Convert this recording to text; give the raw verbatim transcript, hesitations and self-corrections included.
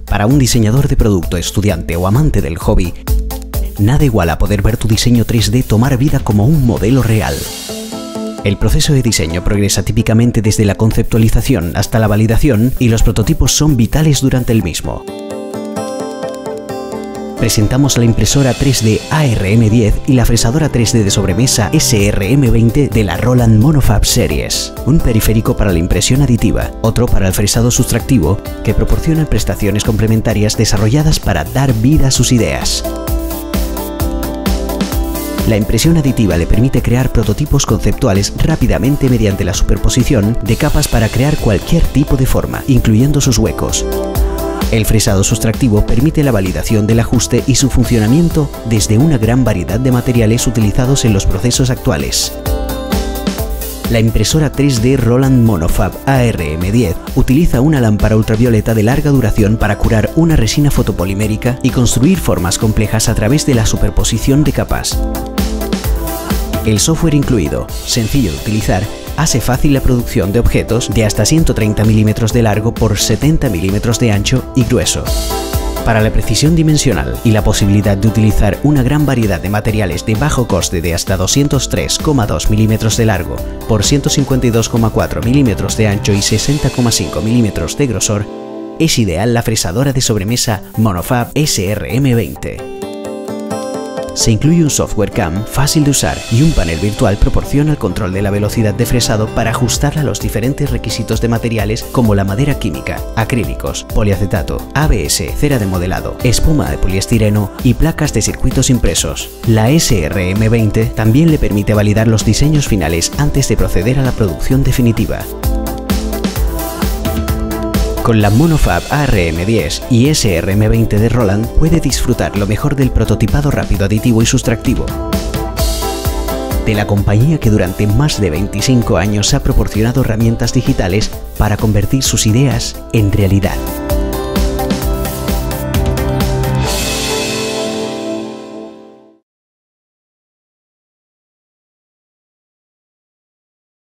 Para un diseñador de producto, estudiante o amante del hobby, nada igual a poder ver tu diseño tres D tomar vida como un modelo real. El proceso de diseño progresa típicamente desde la conceptualización hasta la validación y los prototipos son vitales durante el mismo. Presentamos la impresora tres D A R M diez y la fresadora tres D de sobremesa S R M veinte de la Roland Monofab Series. Un periférico para la impresión aditiva, otro para el fresado sustractivo, que proporcionan prestaciones complementarias desarrolladas para dar vida a sus ideas. La impresión aditiva le permite crear prototipos conceptuales rápidamente mediante la superposición de capas para crear cualquier tipo de forma, incluyendo sus huecos. El fresado sustractivo permite la validación del ajuste y su funcionamiento desde una gran variedad de materiales utilizados en los procesos actuales. La impresora tres D Roland Monofab A R M diez utiliza una lámpara ultravioleta de larga duración para curar una resina fotopolimérica y construir formas complejas a través de la superposición de capas. El software incluido, sencillo de utilizar, hace fácil la producción de objetos de hasta ciento treinta milímetros de largo por setenta milímetros de ancho y grueso. Para la precisión dimensional y la posibilidad de utilizar una gran variedad de materiales de bajo coste de hasta doscientos tres coma dos milímetros de largo por ciento cincuenta y dos coma cuatro milímetros de ancho y sesenta coma cinco milímetros de grosor, es ideal la fresadora de sobremesa Monofab S R M veinte. Se incluye un software C A M fácil de usar y un panel virtual proporciona el control de la velocidad de fresado para ajustarla a los diferentes requisitos de materiales como la madera química, acrílicos, poliacetato, A B S, cera de modelado, espuma de poliestireno y placas de circuitos impresos. La S R M veinte también le permite validar los diseños finales antes de proceder a la producción definitiva. Con la Monofab A R M diez y S R M veinte de Roland puede disfrutar lo mejor del prototipado rápido aditivo y sustractivo de la compañía que durante más de veinticinco años ha proporcionado herramientas digitales para convertir sus ideas en realidad.